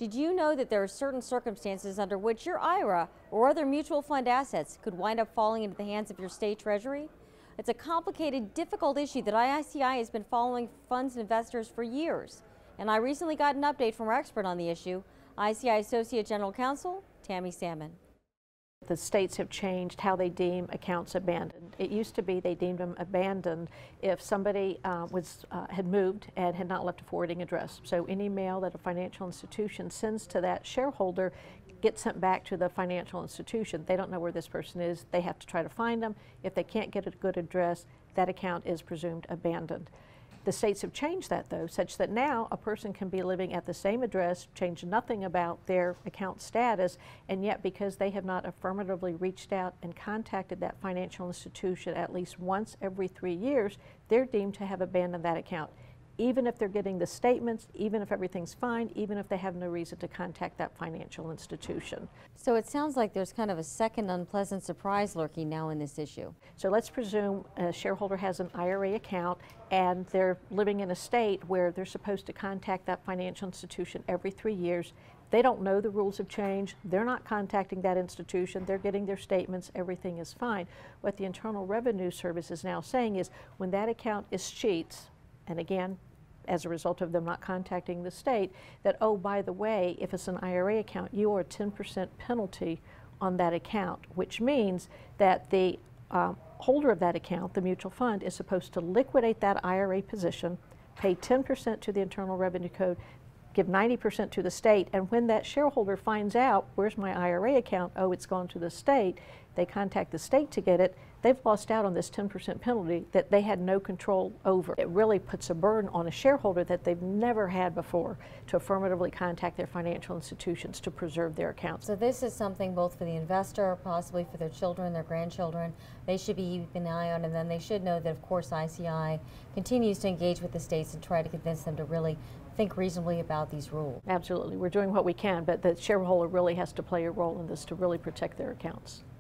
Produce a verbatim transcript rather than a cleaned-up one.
Did you know that there are certain circumstances under which your I R A or other mutual fund assets could wind up falling into the hands of your state treasury? It's a complicated, difficult issue that I I C I has been following funds and investors for years. And I recently got an update from our expert on the issue, I C I Associate General Counsel, Tami Salmon. The states have changed how they deem accounts abandoned. It used to be they deemed them abandoned if somebody uh, was, uh, had moved and had not left a forwarding address. So any mail that a financial institution sends to that shareholder gets sent back to the financial institution. They don't know where this person is. They have to try to find them. If they can't get a good address, that account is presumed abandoned. The states have changed that, though, such that now a person can be living at the same address, change nothing about their account status, and yet because they have not affirmatively reached out and contacted that financial institution at least once every three years, they're deemed to have abandoned that account. Even if they're getting the statements, even if everything's fine, even if they have no reason to contact that financial institution. So it sounds like there's kind of a second unpleasant surprise lurking now in this issue. So let's presume a shareholder has an I R A account and they're living in a state where they're supposed to contact that financial institution every three years. They don't know the rules have changed. They're not contacting that institution. They're getting their statements. Everything is fine. What the Internal Revenue Service is now saying is when that account is cheats, and again, as a result of them not contacting the state, that, oh, by the way, if it's an I R A account, you are a ten percent penalty on that account, which means that the uh, holder of that account, the mutual fund, is supposed to liquidate that I R A position, pay ten percent to the Internal Revenue Code, give ninety percent to the state, and when that shareholder finds out, where's my I R A account? Oh, it's gone to the state. They contact the state to get it. They've lost out on this ten percent penalty that they had no control over. It really puts a burden on a shareholder that they've never had before to affirmatively contact their financial institutions to preserve their accounts. So this is something both for the investor, possibly for their children, their grandchildren, they should be keeping an eye on, and then they should know that, of course, I C I continues to engage with the states and try to convince them to really think reasonably about these rules. Absolutely. We're doing what we can, but the shareholder really has to play a role in this to really protect their accounts.